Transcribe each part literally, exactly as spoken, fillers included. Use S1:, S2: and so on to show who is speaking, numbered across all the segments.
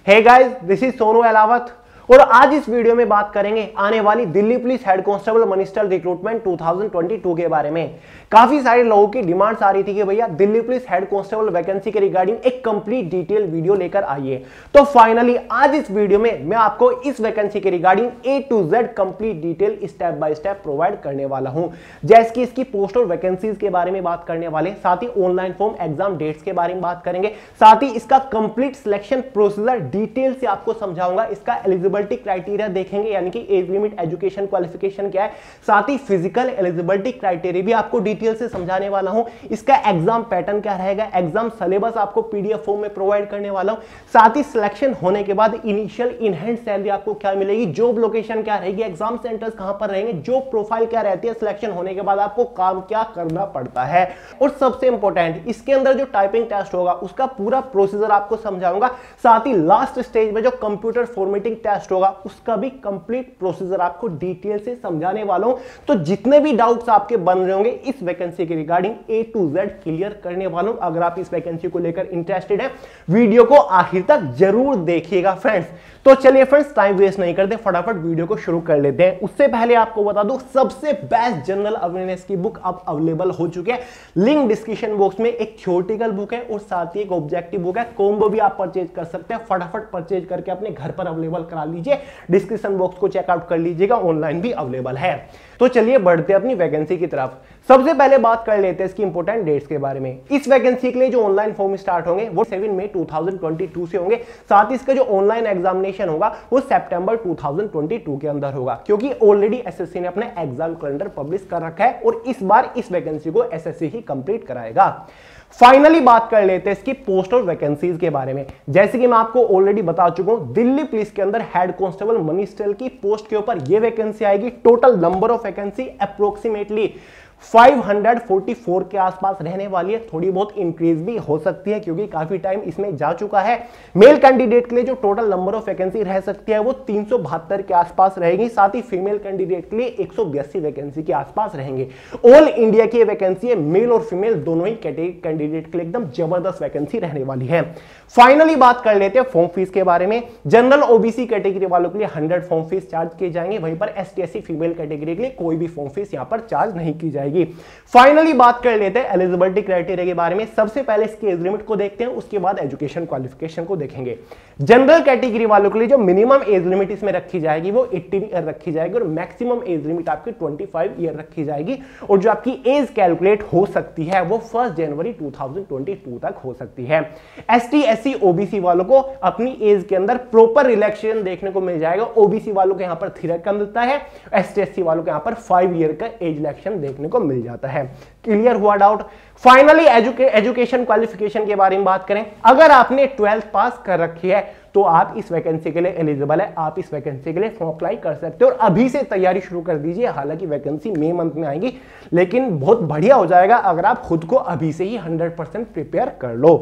S1: Hey guys, this is Sonu Alawat और आज इस वीडियो में बात करेंगे आने वाली Delhi police head constable minister recruitment दो हज़ार बाईस के बारे में। काफी सारे लोगों की डिमांड्स आ रही थी कि भैया Delhi police head constable vacancy के रिगार्डिंग एक कंप्लीट डिटेल वीडियो लेकर आइए। तो फाइनली आज इस वीडियो में मैं आपको इस वैकेंसी के regarding A to Z complete detail step by step provide करने वाला हूं। जैसे कि इसकी पोस्ट और वैकेंसीज के बारे में बात करने वाले, साथ ही ऑनलाइन फॉर्म एग्जाम डेट्स के बारे में बात करेंगे, साथ ही इसका कंप्लीट सिलेक्शन प्रोसीजर डिटेल से आपको समझाऊंगा। इसका एलिजिबिलिटी क्राइटेरिया देखेंगे, यानी कि एज लिमिट, एजुकेशन क्वालिफिकेशन क्या है, साथ ही फिजिकल एलिजिबिलिटी क्राइटेरिया भी आपको डिटेल से समझाने वाला हूं। इसका एग्जाम पैटर्न क्या रहेगा, एग्जाम सिलेबस आपको पीडीएफ फॉर्म में प्रोवाइड करने वाला हूं। साथ ही सिलेक्शन होने के बाद इनिशियल इन हैंड सैलरी आपको क्या मिलेगी, जॉब लोकेशन क्या रहेगी, एग्जाम सेंटर्स कहां पर रहेंगे, जॉब प्रोफाइल क्या रहती है, सिलेक्शन होने के बाद आपको काम क्या करना पड़ता है, और सबसे इंपॉर्टेंट इसके अंदर जो टाइपिंग टेस्ट होगा उसका पूरा प्रोसीजर आपको समझाऊंगा। साथ ही लास्ट स्टेज में जो कंप्यूटर फॉर्मेटिंग टेस्ट होगा उसका भी कंप्लीट प्रोसीजर आपको डिटेल से समझाने वाला हूं। तो जितने भी डाउट्स आपके बन रहे होंगे इस वैकेंसी के regarding A to Z clear करने वाला हूं। अगर आप इस वैकेंसी को लेकर इंटरेस्टेड हैं, वीडियो को आखिर तक जरूर देखिएगा फ्रेंड्स। तो चलिए फ्रेंड्स, टाइम वेस्ट नहीं करते, फटाफट वीडियो को शुरू कर लेते हैं। उससे पहले आपको बता दूं, सबसे बेस्ट जनरल अवेयरनेस की बुक अब अवेलेबल हो चुकी है। लिंक डिस्क्रिप्शन बॉक्स में एक थ्योरेटिकल बुक है और साथ ही एक ऑब्जेक्टिव बुक है। कॉम्बो भी आप परचेज कर सकते हैं। फटाफट परचेज करके अपने घर पर अवेलेबल करा लीजिए। डिस्क्रिप्शन बॉक्स को चेकआउट कर लीजिएगा, ऑनलाइन भी अवेलेबल है। तो चलिए बढ़ते हैं अपनी वैकेंसी की तरफ। सबसे पहले बात कर लेते हैं इसकी इंपॉर्टेंट डेट्स के बारे में। इस वैकेंसी के लिए जो ऑनलाइन फॉर्म स्टार्ट होंगे वो सात मई दो हज़ार बाईस से होंगे। साथ ही इसका जो ऑनलाइन एग्जामिनेशन होगा वो सितंबर दो हज़ार बाईस के अंदर होगा, क्योंकि ऑलरेडी एसएससी ने अपने एग्जाम कैलेंडर पब्लिश कर रखा है और इस बार इस वैकेंसी को एसएससी ही कंप्लीट कराएगा। फाइनली बात कर लेते हैं इसकी पोस्ट और वैकेंसीज के बारे में। जैसे कि मैं आपको ऑलरेडी बता चुका हूं, दिल्ली पुलिस के अंदर हेड कांस्टेबल मनिस्टर की पोस्ट के ऊपर यह वैकेंसी आएगी। Total number of vacancy approximately पाँच सौ चौवालीस के आसपास रहने वाली है। थोड़ी बहुत इंक्रीज भी हो सकती है क्योंकि काफी टाइम इसमें जा चुका है। मेल कैंडिडेट के लिए जो टोटल नंबर ऑफ वैकेंसी रह सकती है वो तीन सौ बहत्तर के आसपास रहेगी। साथ ही फीमेल कैंडिडेट के लिए एक सौ बयासी वैकेंसी के आसपास रहेंगे। ऑल इंडिया की वैकेंसी है, मेल और फीमेल दोनों ही कैंडिडेट के लिए एकदम जबरदस्त वैकेंसी रहने वाली है। फाइनली बात कर लेते हैं फॉर्म फीस के बारे में। जनरल ओबीसी कैटेगरी वालों के लिए हंड्रेड फॉर्म फीस चार्ज किए जाएंगे, वहीं पर एसटी एससी फीमेल कैटेगरी के लिए कोई भी फॉर्म फीस यहां पर चार्ज नहीं की जाएगी। फाइनली बात कर लेते हैं एलिजिबिलिटी क्राइटेरिया के बारे में। सबसे पहले इसकी एज लिमिट को देखते हैं, उसके बाद एजुकेशन क्वालिफिकेशन को देखेंगे। जनरल कैटेगरी वालों के लिए जो मिनिमम एज लिमिट इसमें रखी जाएगी वो अठारह ईयर रखी जाएगी और मैक्सिमम एज लिमिट आपकी पच्चीस ईयर रखी जाएगी। और जो आपकी एज कैलकुलेट हो सकती है वो फर्स्ट जनवरी दो हज़ार बाईस तक हो सकती है। एसटी एससी ओबीसी वालों को अपनी एज के अंदर प्रॉपर रिलैक्सेशन देखने को मिल जाएगा। ओबीसी वालों को यहां पर थ्री ईयर का मिलता है, एसटी एससी वालों को यहां पर फाइव ईयर का एज रिलैक्सेशन देखने को मिल जाता है। क्लियर हुआ डाउट? फाइनली एजुके, एजुकेशन क्वालिफिकेशन के बारे में बात करें। अगर आपने ट्वेल्थ पास कर रखी है तो आप इस वैकेंसी के लिए एलिजिबल है, आप इस वैकेंसी के लिए फॉर्म अप्लाई कर सकते हो और अभी से तैयारी शुरू कर दीजिए। हालांकि वैकेंसी मई मंथ में आएगी, लेकिन बहुत बढ़िया हो जाएगा अगर आप खुद को अभी से ही हंड्रेड परसेंट प्रिपेयर कर लो।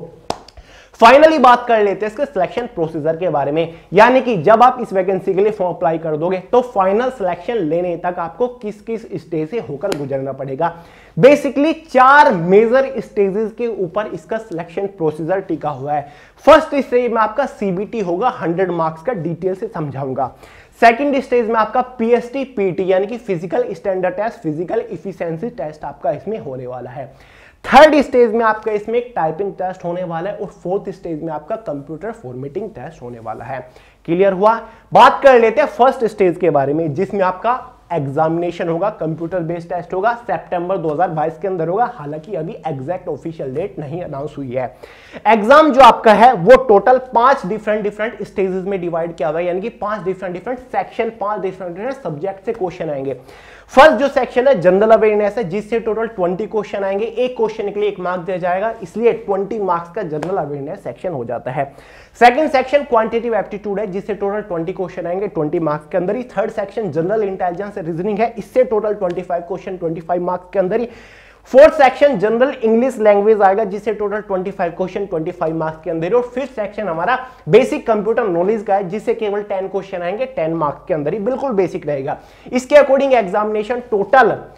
S1: फाइनली बात कर लेते हैं इसके सिलेक्शन प्रोसीजर के बारे में, यानी कि जब आप इस वैकेंसी के लिए फॉर्म अप्लाई कर दोगे तो फाइनल सिलेक्शन लेने तक आपको किस किस स्टेज से होकर गुजरना पड़ेगा। बेसिकली चार मेजर स्टेजेस के ऊपर इसका सिलेक्शन प्रोसीजर टिका हुआ है। फर्स्ट स्टेज में आपका सीबीटी होगा, हंड्रेड मार्क्स का, डिटेल से समझाऊंगा। सेकंड स्टेज में आपका पीएसटी पीटी यानी कि physical standard test, physical efficiency test आपका इसमें होने वाला है। थर्ड स्टेज में आपका इसमें एक टाइपिंग टेस्ट होने वाला है और फोर्थ स्टेज में आपका कंप्यूटर फॉर्मेटिंग टेस्ट होने वाला है। क्लियर हुआ? बात कर लेते हैं फर्स्ट स्टेज के बारे में, जिसमें आपका एग्जामिनेशन होगा, कंप्यूटर बेस्ड टेस्ट होगा, सितंबर दो हज़ार बाईस के अंदर होगा। हालांकि अभी एग्जैक्ट ऑफिशियल डेट नहीं अनाउंस हुई है। एग्जाम जो आपका है वो टोटल पांच डिफरेंट डिफरेंट स्टेजेस में डिवाइड किया हुआ है, यानी कि पांच डिफरेंट डिफरेंट सेक्शन, पांच डिफरेंट डिफरेंट सब्जेक्ट से क्वेश्चन आएंगे। फर्स्ट जो सेक्शन है जनरल अवेयरनेस है, जिससे टोटल बीस क्वेश्चन आएंगे। एक क्वेश्चन के लिए एक मार्क दिया जाएगा, इसलिए बीस मार्क्स का जनरल अवेयरनेस सेक्शन हो जाता है। सेकंड सेक्शन क्वांटिटेटिव एप्टीट्यूड है, जिससे टोटल बीस क्वेश्चन आएंगे बीस मार्क्स के अंदर ही। Third section general intelligence reasoning है, इससे टोटल पच्चीस क्वेश्चन पच्चीस मार्क्स के अंदर ही। Fourth section general English language आएगा, जिससे टोटल पच्चीस क्वेश्चन पच्चीस मार्क्स के अंदर ही। और फिफ्थ सेक्शन हमारा बेसिक कंप्यूटर नॉलेज का है, जिससे केवल दस क्वेश्चन आएंगे दस मार्क्स के अंदर ही, बिल्कुल बेसिक रहेगा। इसके according examination total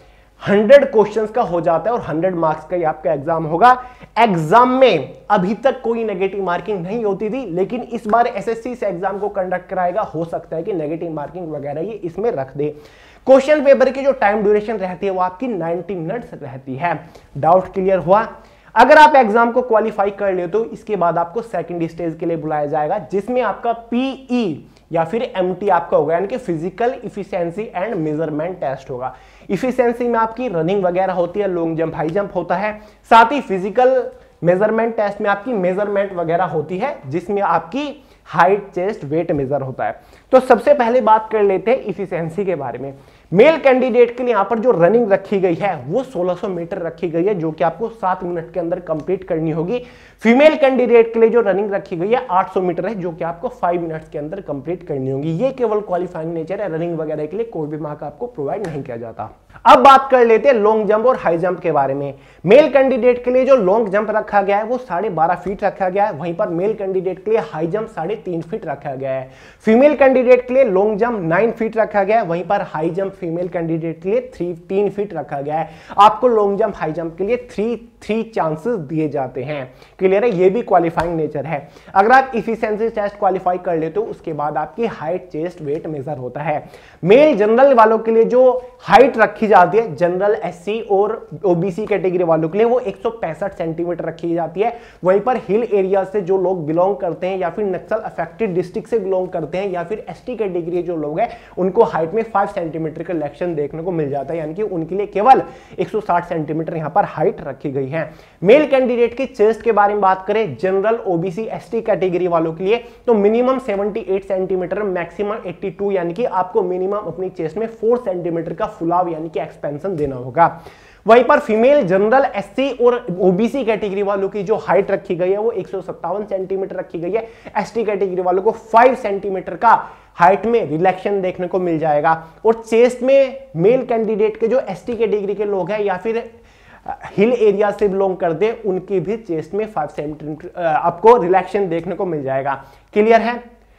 S1: hundred questions का हो जाता है और हंड्रेड मार्क्स का ही आपका एग्जाम होगा। एग्जाम में अभी तक कोई नेगेटिव मार्किंग नहीं होती थी, लेकिन इस बार एसएससी से एग्जाम को कंडक्ट कराएगा, हो सकता है कि नेगेटिव मार्किंग वगैरह ये इसमें रख दे। क्वेश्चन पेपर की जो टाइम ड्यूरेशन रहती है वो आपकी नाइंटी मिनट्स रहती है। डाउट क्लियर हुआ? अगर आप एग्जाम को क्वालिफाई कर ले तो इसके बाद आपको सेकंड स्टेज के लिए बुलाया जाएगा, जिसमें आपका पीई या फिर एमटी आपका होगा, यानी कि physical efficiency and measurement test होगा। इफिशिएंसी में आपकी रनिंग वगैरह होती है, लॉन्ग जंप, हाई जंप होता है। साथ ही फिजिकल मेजरमेंट टेस्ट में आपकी मेजरमेंट वगैरह होती है, जिसमें आपकी हाइट, चेस्ट, वेट मेजर होता है। तो सबसे पहले बात कर लेते हैं इफिशिएंसी के बारे में। मेल कैंडिडेट के लिए यहां पर जो रनिंग रखी गई है वो सोलह सौ मीटर रखी गई है, जो कि आपको सात मिनट के अंदर कंप्लीट करनी होगी। फीमेल कैंडिडेट के लिए जो रनिंग रखी गई है आठ सौ मीटर है, जो कि आपको पाँच मिनट्स के अंदर कंप्लीट करनी होगी। ये केवल क्वालिफाइंग नेचर है, रनिंग वगैरह के लिए कोई भी मार्क आपको प्रोवाइड नहीं किया जाता। अब बात कर लेते हैं लॉन्ग जंप और हाई जंप के बारे में। मेल कैंडिडेट के लिए जो लॉन्ग जंप रखा गया है वो साढ़े बारह फीट रखा गया है, वहीं पर मेल कैंडिडेट के लिए हाई जंप साढ़े तीन फीट रखा गया है। फीमेल कैंडिडेट के लिए लॉन्ग जंप नाइन फीट रखा गया है, वहीं पर हाई जंप फीमेल कैंडिडेट के लिए थ्री तीन फीट रखा गया है। आपको लॉन्ग जंप हाई जंप के लिए थ्री थ्री चांसेस दिए जाते हैं। क्लियर है? ये भी क्वालिफाइंग नेचर है। अगर आप इफिशिएंसी टेस्ट क्वालिफाई कर लेते हो उसके बाद आपकी हाइट, चेस्ट, वेट मेजर होता है। मेल जनरल वालों के लिए जो हाइट रखी जाती है, जनरल, एससी और ओबीसी कैटेगरी वालों के लिए वो एक सौ पैंसठ सेंटीमीटर रखी जाती है। वहीं पर हिल एरिया से जो लोग बिलोंग करते हैं या फिर नक्सल अफेक्टेड डिस्ट्रिक्ट से बिलोंग करते हैं या फिर एसटी कैटेगरी जो लोग हैं, उनको हाइट में पाँच सेंटीमीटर का रिलेक्शन देखने को मिल जाता है, यानी कि उनके लिए केवल एक सौ साठ सेंटीमीटर यहां पर हाइट रखी गई है। मेल कैंडिडेट की चेस्ट के बारे में बात करें, जनरल, ओबीसी, एसटी कैटेगरी वालों के लिए तो मिनिमम अठहत्तर सेंटीमीटर, मैक्सिमम बयासी, यानी कि आपको मिनिमम अपनी चेस्ट में चार सेंटीमीटर का फुलाव यानी कि एक्सपेंशन देना होगा। वहीं पर फीमेल, जनरल, एससी और ओबीसी कैटेगरी वालों की जो हाइट रखी गई है वो एक सौ सत्तावन सेंटीमीटर रखी गई है। एसटी कैटेगरी वालों को पाँच सेंटीमीटर का हाइट में रिलैक्शन देखने को मिल जाएगा। और चेस्ट में मेल कैंडिडेट के जो एसटी कैटेगरी के लोग हैं या फिर हिल एरिया से बिलोंग करते हैं, उनकी भी चेस्ट में पाँच सेंटीमीटर आपको रिलैक्शन देखने को मिल जाएगा। क्लियर है?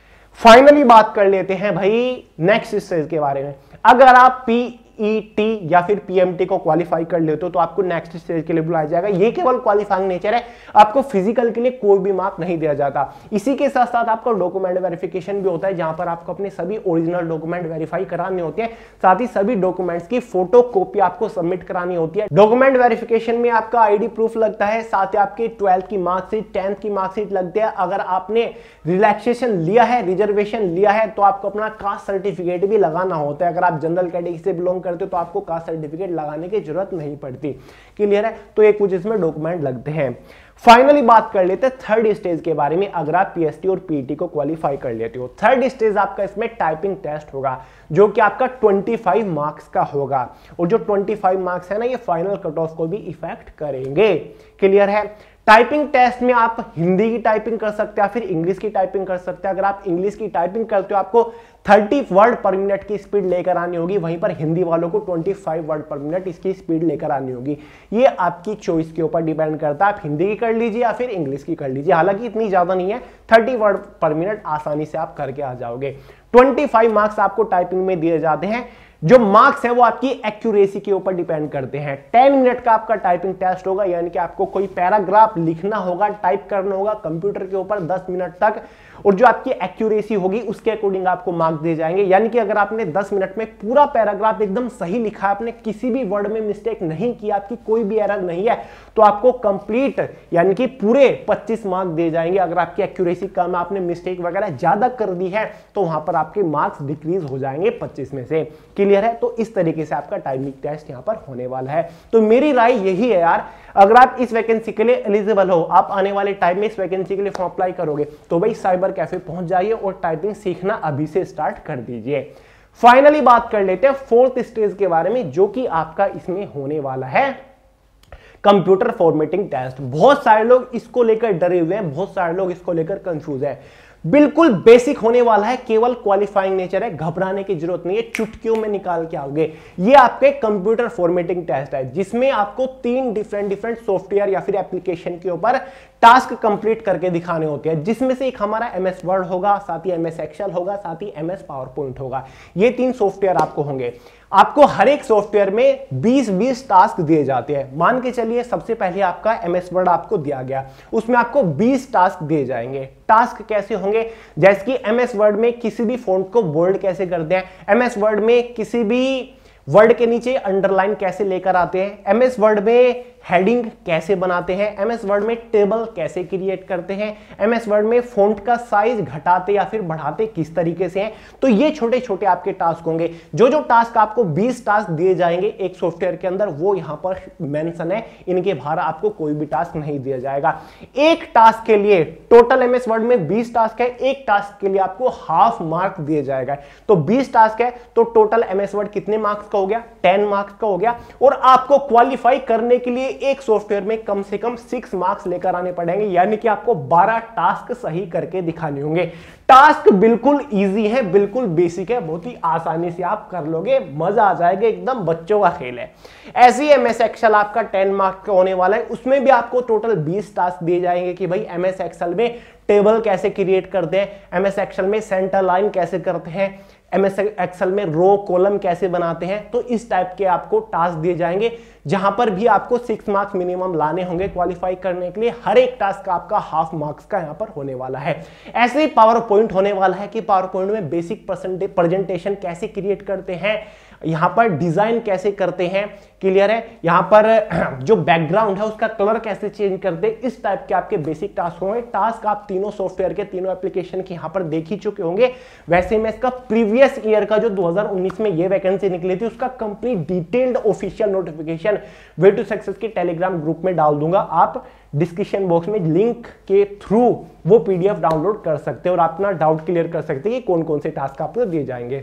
S1: फाइनली बात कर लेते हैं भाई नेक्स्ट स्टेज के बारे में। अगर आप पी ईटी या फिर पीएमटी को क्वालिफाई कर लेते हो तो आपको नेक्स्ट स्टेज के लिए बुलाया जाएगा। ये केवल क्वालिफाइंग नेचर है, आपको फिजिकल के लिए कोई भी मार्क नहीं दिया जाता। इसी के साथ साथ आपका डॉक्यूमेंट वेरिफिकेशन भी होता है, जहां पर आपको अपने सभी ओरिजिनल डॉक्यूमेंट वेरीफाई कराने होते हैं। साथ ही सभी डॉक्यूमेंट्स की फोटो कॉपी आपको सबमिट करानी होती है। डॉक्यूमेंट वेरिफिकेशन में आपका आईडी प्रूफ लगता है, साथ ही आपकी ट्वेल्थ की मार्कशीट, टेंथ की मार्कशीट लगती है। अगर आपने रिलैक्सेशन लिया है, रिजर्वेशन लिया है, तो आपको अपना कास्ट सर्टिफिकेट भी लगाना होता है। अगर आप जनरल कैटेगरी से बिलोंग करते हो तो आपको कास्ट सर्टिफिकेट लगाने की जरूरत नहीं पड़ती। क्लियर है? तो ये कुछ इसमें डॉक्यूमेंट लगते हैं। फाइनली बात कर लेते हैं थर्ड स्टेज के बारे में। अगर आप पीएसटी और पीटी को क्वालिफाई कर लेते हो, थर्ड स्टेज आपका इसमें टाइपिंग टेस्ट होगा, जो कि आपका पच्चीस मार्क्स का होगा। और जो पच्चीस मार्क्स है ना, ये फाइनल कट ऑफ को भी इफेक्ट करेंगे। क्लियर है? टाइपिंग टेस्ट में आप हिंदी की टाइपिंग कर सकते हैं, फिर इंग्लिश की टाइपिंग कर सकते हैं। अगर आप इंग्लिश की टाइपिंग करते हो आपको तीस वर्ड पर मिनट की स्पीड लेकर आनी होगी, वहीं पर हिंदी वालों को पच्चीस वर्ड पर मिनट इसकी स्पीड लेकर आनी होगी। ये आपकी चॉइस के ऊपर डिपेंड करता है, आप हिंदी की कर लीजिए या फिर इंग्लिश की कर लीजिए। हालांकि इतनी ज्यादा नहीं है, तीस वर्ड पर मिनट आसानी से आप करके आ जाओगे। पच्चीस मार्क्स आपको टाइपिंग में दिए जाते हैं। जो मार्क्स है वो आपकी एक्यूरेसी के ऊपर डिपेंड करते हैं। दस मिनट का आपका टाइपिंग टेस्ट होगा, यानी कि आपको कोई पैराग्राफ लिखना होगा, टाइप करना होगा कंप्यूटर के ऊपर दस मिनट तक, और जो आपकी एक्यूरेसी होगी उसके अकॉर्डिंग आपको मार्क्स दिए जाएंगे। यानी कि अगर आपने दस मिनट में पूरा पैराग्राफ एकदम सही लिखा, आपने किसी भी वर्ड में मिस्टेक नहीं की, आपकी कोई भी एरर नहीं है, तो आपको कंप्लीट यानी कि पूरे पच्चीस मार्क्स दिए जाएंगे। अगर आपकी एक्यूरेसी कम, आपने मिस्टेक वगैरह ज्यादा कर दी है, तो वहां पर आपके मार्क्स डिक्रीज हो जाएंगे पच्चीस में से। क्लियर है? तो इस तरीके से आपका टाइपिंग टेस्ट यहां पर होने वाला है। तो मेरी राय यही है यार, अगर आप इस वैकेंसी के लिए एलिजिबल हो, आप आने वाले टाइम में इस वैकेंसी के लिए फॉर्म अप्लाई करोगे, तो भाई साइबर कैफे पहुंच जाइए और टाइपिंग सीखना अभी से स्टार्ट कर दीजिए। फाइनली बात कर लेते हैं फोर्थ स्टेज के बारे में, जो कि आपका इसमें होने वाला है कंप्यूटर फॉर्मेटिंग टेस्ट। बहुत सारे लोग इसको लेकर डरे हुए हैं, बहुत सारे लोग इसको लेकर कंफ्यूज है। बिल्कुल बेसिक होने वाला है, केवल क्वालिफाइंग नेचर है, घबराने की जरूरत नहीं है, चुटकियों में निकाल के आओगे। ये आपके कंप्यूटर फॉर्मेटिंग टेस्ट है, जिसमें आपको तीन डिफरेंट डिफरेंट सॉफ्टवेयर या फिर एप्लीकेशन के ऊपर टास्क कंप्लीट करके दिखाने होते हैं, जिसमें से एक हमारा एमएस वर्ड होगा, साथ ही एमएस एक्सेल होगा, साथ ही एमएस पावर पॉइंट होगा। ये तीन सॉफ्टवेयर आपको होंगे। आपको हर एक सॉफ्टवेयर में बीस बीस टास्क दिए जाते हैं। मान के चलिए सबसे पहले आपका एमएस वर्ड आपको दिया गया, उसमें आपको बीस टास्क दिए जाएंगे। टास्क कैसे होंगे, जैसे कि एमएस वर्ड में किसी भी फॉन्ट को बोल्ड कैसे करते हैं, एमएस वर्ड में किसी भी वर्ड के नीचे अंडरलाइन कैसे लेकर आते हैं, एमएस वर्ड में हेडिंग कैसे बनाते हैं, एमएस वर्ड में टेबल कैसे क्रिएट करते हैं, एमएस वर्ड में फॉन्ट का साइज घटाते या फिर बढ़ाते किस तरीके से हैं। तो ये छोटे छोटे आपके टास्क होंगे। जो जो टास्क आपको बीस टास्क दिए जाएंगे एक सॉफ्टवेयर के अंदर, वो यहां पर मेंशन है। इनके बाहर आपको कोई भी टास्क नहीं दिया जाएगा। एक टास्क के लिए टोटल एमएस वर्ड में बीस टास्क है, एक टास्क के लिए आपको हाफ मार्क दिए जाएगा। तो बीस टास्क है तो टोटल एमएस वर्ड कितने मार्क्स का हो गया, टेन मार्क्स का हो गया। और आपको क्वालिफाई करने के लिए एक सॉफ्टवेयर में कम से कम सिक्स मार्क्स लेकर आने पड़ेंगे, यानी कि आपको बारह टास्क सही करके दिखाने होंगे। टास्क बिल्कुल इजी है, बिल्कुल बेसिक है, बहुत ही आसानी से आप कर लोगे, मजा आ जाएगा, एकदम बच्चों का खेल है। ऐसी एमएस एक्सेल आपका टेन मार्क्स का होने वाला है, उसमें भी आपको टोटल बीस टास्क दिए जाएंगे कि भाई एमएस एक्सेल में टेबल कैसे क्रिएट करते हैं, एमएस एक्सेल में सेंटर लाइन कैसे करते हैं, एमएस एक्सेल में रो कॉलम कैसे बनाते हैं। तो इस टाइप के आपको टास्क दिए जाएंगे, जहां पर भी आपको सिक्स मार्क्स मिनिमम लाने होंगे क्वालिफाई करने के लिए। हर एक टास्क आपका हाफ मार्क्स का यहां पर होने वाला है। ऐसे ही पावर पॉइंट होने वाला है कि पावर पॉइंट में बेसिक प्रेजेंटेशन कैसे क्रिएट करते हैं, यहां पर डिजाइन कैसे करते हैं, क्लियर है, यहां पर जो बैकग्राउंड है उसका कलर कैसे चेंज करते हैं। इस टाइप के आपके बेसिक टास्क होंगे। टास्क आप तीनों सॉफ्टवेयर के तीनों एप्लीकेशन के यहां पर देख ही चुके होंगे। वैसे मैं इसका प्रीवियस ईयर का जो दो हज़ार उन्नीस में ये वैकेंसी निकली थी उसका complete detailed official notification way to success के टेलीग्राम ग्रुप में डाल दूंगा। आप डिस्क्रिप्शन बॉक्स में लिंक के थ्रू वो पीडीएफ डाउनलोड कर सकते हैं और अपना डाउट क्लियर कर सकते हैं कि कौन कौन से टास्क आपको दिए जाएंगे।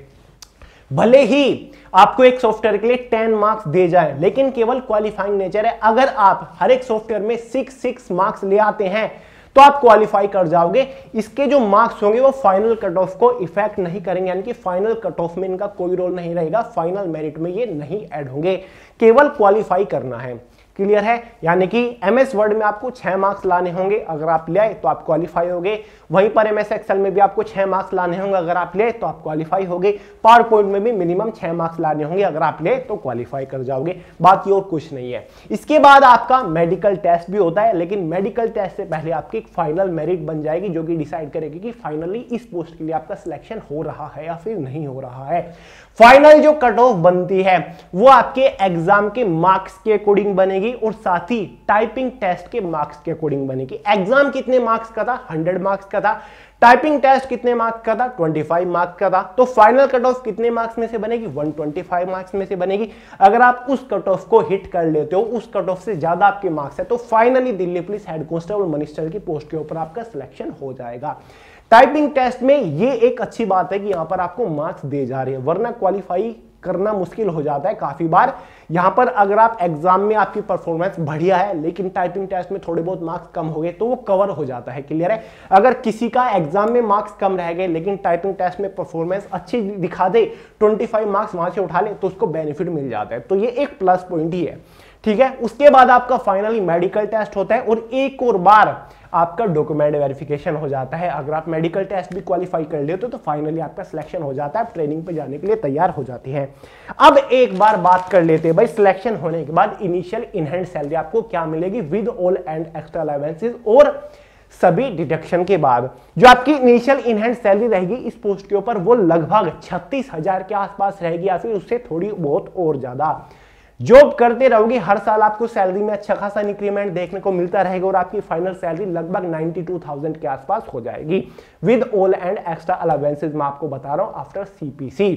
S1: भले ही आपको एक सॉफ्टवेयर के लिए टेन मार्क्स दे जाए, लेकिन केवल क्वालिफाइंग नेचर है। अगर आप हर एक सॉफ्टवेयर में सिक्स सिक्स मार्क्स ले आते हैं तो आप क्वालिफाई कर जाओगे। इसके जो मार्क्स होंगे वो फाइनल कट ऑफ को इफेक्ट नहीं करेंगे, यानी कि फाइनल कट ऑफ में इनका कोई रोल नहीं रहेगा, फाइनल मेरिट में ये नहीं ऐड होंगे। केवल क्वालिफाई करना है, क्लियर है। यानी कि एमएस वर्ड में आपको छह मार्क्स लाने होंगे, अगर आप ले आए तो आप क्वालिफाई होगे। वहीं पर एमएस एक्सेल में भी आपको छह मार्क्स लाने होंगे, अगर आप ले तो आप क्वालिफाई होगे। पावर पॉइंट में भी मिनिमम छह मार्क्स लाने होंगे, अगर आप ले तो क्वालिफाई कर जाओगे, बाकी और कुछ नहीं है। इसके बाद आपका मेडिकल टेस्ट भी होता है, लेकिन मेडिकल टेस्ट से पहले आपकी एक फाइनल मेरिट बन जाएगी जो कि डिसाइड करेगी कि फाइनली इस पोस्ट के लिए आपका सिलेक्शन हो रहा है या फिर नहीं हो रहा है। फाइनल जो कट ऑफ बनती है वो आपके एग्जाम के मार्क्स के अकॉर्डिंग बनेगी और साथ ही टाइपिंग टेस्ट के मार्क्स के अकॉर्डिंग बनेगी। एग्जाम कितने मार्क्स का था, हंड्रेड मार्क्स का था। टाइपिंग टेस्ट कितने मार्क्स का था, पच्चीस मार्क्स का था। तो फाइनल कट ऑफ कितने मार्क्स में से बनेगी, एक सौ पच्चीस मार्क्स में से बनेगी। अगर आप उस कट ऑफ को हिट कर लेते हो, उस कट ऑफ से ज्यादा आपके मार्क्स है, तो finally Delhi police head constable minister की पोस्ट के ऊपर आपका सिलेक्शन हो जाएगा। टाइपिंग टेस्ट में ये एक अच्छी बात है कि यहां पर आपको मार्क्स दे जा रहे हैं, वरना क्वालिफाई करना मुश्किल हो जाता है काफी बार। यहां पर अगर आप एग्जाम में आपकी परफॉर्मेंस बढ़िया है लेकिन टाइपिंग टेस्ट में थोड़े बहुत मार्क्स कम हो गए तो वो कवर हो जाता है, क्लियर है। अगर किसी का एग्जाम में मार्क्स कम रह गए लेकिन टाइपिंग टेस्ट में परफॉर्मेंस अच्छी दिखा दे, पच्चीस मार्क्स वहां से उठा ले, तो उसको बेनिफिट मिल जाता है। तो ये एक प्लस पॉइंट ही है, ठीक है। उसके बाद आपका फाइनली मेडिकल टेस्ट होता है और एक और बार आपका डॉक्यूमेंट वेरिफिकेशन हो जाता है। अगर आप मेडिकल टेस्ट भी क्वालिफाई कर लेते हो तो फाइनली आपका सिलेक्शन हो जाता है, आप ट्रेनिंग पे जाने के लिए तैयार हो जाती हैं। अब एक बार बात कर लेते हैं भाई सिलेक्शन होने के बाद इनिशियल इन हैंड सैलरी आपको क्या मिलेगी with all and extra allowances और सभी डिडक्शन के बाद। जो आपकी इनिशियल इन हैंड सैलरी रहेगी इस पोस्ट के ऊपर वो लगभग छत्तीस हजार के आसपास रहेगी या फिर उससे थोड़ी बहुत और ज्यादा। जॉब करते रहोगे हर साल आपको सैलरी में अच्छा खासा इंक्रीमेंट देखने को मिलता रहेगा और आपकी फाइनल सैलरी लगभग बानवे हज़ार के आसपास हो जाएगी with all and extra allowances. मैं आपको बता रहा हूं आफ्टर सीपीसी।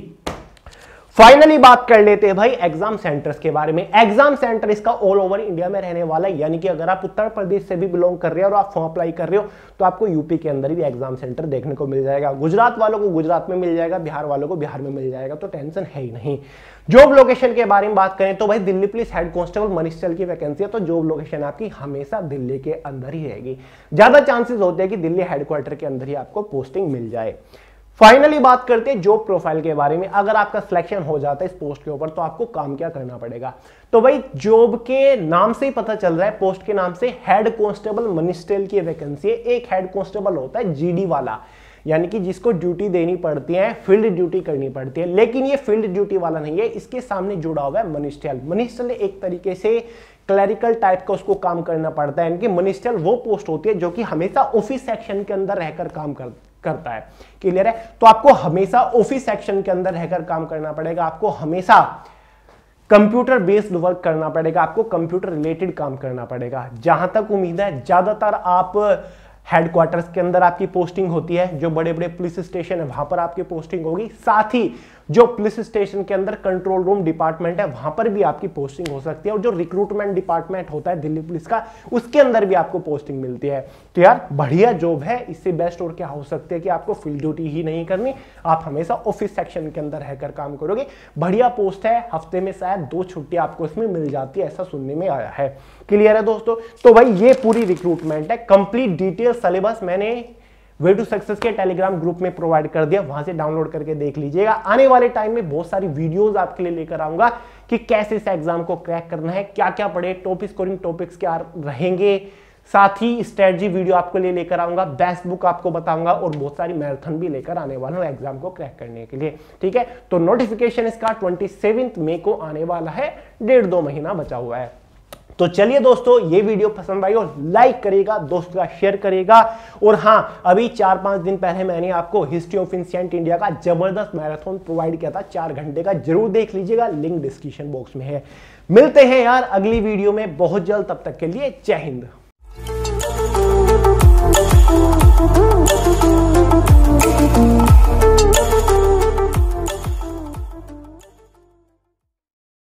S1: फाइनली बात कर लेते हैं भाई एग्जाम सेंटर्स के बारे में। एग्जाम सेंटर इसका ऑल ओवर इंडिया में रहने वाला है, यानी कि अगर आप उत्तर प्रदेश से भी बिलोंग कर रहे हो और आप फॉर्म अप्लाई कर रहे हो तो आपको यूपी के अंदर भी एग्जाम सेंटर देखने को मिल जाएगा। गुजरात वालों को गुजरात में मिल जाएगा, बिहार वालों को बिहार में मिल जाएगा, तो टेंशन है ही नहीं। जॉब लोकेशन के बारे में बात करें तो भाई Delhi police head constable minister की वैकेंसी है, तो जॉब लोकेशन आपकी हमेशा दिल्ली के अंदर ही रहेगी। ज्यादा चांसेस होते हैं कि दिल्ली हेडक्वार्टर के अंदर ही आपको पोस्टिंग मिल जाए। फाइनली बात करते हैं जॉब प्रोफाइल के बारे में। अगर आपका सिलेक्शन हो जाता है इस पोस्ट के ऊपर तो आपको काम क्या करना पड़ेगा। तो भाई जॉब के नाम से ही पता चल रहा है, पोस्ट के नाम से हेड कांस्टेबल मनिस्ट्रियल की वैकेंसी है। एक हेड कांस्टेबल होता है जीडी वाला, यानी कि जिसको ड्यूटी देनी पड़ती है, फील्ड ड्यूटी करनी पड़ती है, लेकिन ये फील्ड ड्यूटी वाला नहीं है, इसके सामने जुड़ा हुआ है मनिस्ट्रियल। मनिस्ट्रियल एक तरीके से क्लरिकल टाइप का उसको काम करना पड़ता है, यानी कि मनिस्ट्रियल वो पोस्ट होती है जो कि हमेशा ऑफिस सेक्शन के अंदर रहकर काम कर करता है। क्लियर है? तो आपको हमेशा ऑफिस सेक्शन के अंदर रहकर काम करना पड़ेगा, आपको हमेशा कंप्यूटर बेस्ड वर्क करना पड़ेगा, आपको कंप्यूटर रिलेटेड काम करना पड़ेगा। जहां तक उम्मीद है ज्यादातर आप हेडक्वार्टर्स के अंदर आपकी पोस्टिंग होती है, जो बड़े बड़े पुलिस स्टेशन है वहां पर आपकी पोस्टिंग होगी। साथ ही जो पुलिस स्टेशन के अंदर कंट्रोल रूम डिपार्टमेंट है वहां पर भी आपकी पोस्टिंग हो सकती है, और जो रिक्रूटमेंट डिपार्टमेंट होता है दिल्ली पुलिस का उसके अंदर भी आपको पोस्टिंग मिलती है। तो यार बढ़िया जॉब है, इससे बेस्ट और क्या हो सकती है कि आपको फील्ड ड्यूटी ही नहीं करनी, आप हमेशा ऑफिस सेक्शन के अंदर रहकर काम करोगे। बढ़िया पोस्ट है, हफ्ते में शायद दो छुट्टी आपको इसमें मिल जाती है, ऐसा सुनने में आया है। क्लियर है दोस्तों? तो भाई ये पूरी रिक्रूटमेंट है। कंप्लीट डिटेल सिलेबस मैंने वे टू सक्सेस के टेलीग्राम ग्रुप में प्रोवाइड कर दिया, वहां से डाउनलोड करके देख लीजिएगा। आने वाले टाइम में बहुत सारी वीडियोस आपके लिए लेकर आऊंगा कि कैसे इस एग्जाम को क्रैक करना है, क्या क्या पढ़े, टॉप स्कोरिंग टॉपिक्स क्या रहेंगे, साथ ही स्ट्रेटजी वीडियो आपको लिए लेकर आऊंगा, बेस्ट बुक आपको बताऊंगा, और बहुत सारी मैराथन भी लेकर आने वाला हूं एग्जाम को क्रैक करने के लिए। ठीक है, तो नोटिफिकेशन इसका ट्वेंटी सेवेंथ मई को आने वाला है, डेढ़ दो महीना बचा हुआ है। तो चलिए दोस्तों, ये वीडियो पसंद आई और लाइक करेगा, दोस्तों का शेयर करेगा। और हाँ, अभी चार पांच दिन पहले मैंने आपको हिस्ट्री ऑफ एंशिएंट इंडिया का जबरदस्त मैराथन प्रोवाइड किया था चार घंटे का, जरूर देख लीजिएगा, लिंक डिस्क्रिप्शन बॉक्स में है। मिलते हैं यार अगली वीडियो में बहुत जल्द, तब तक के लिए जय हिंद।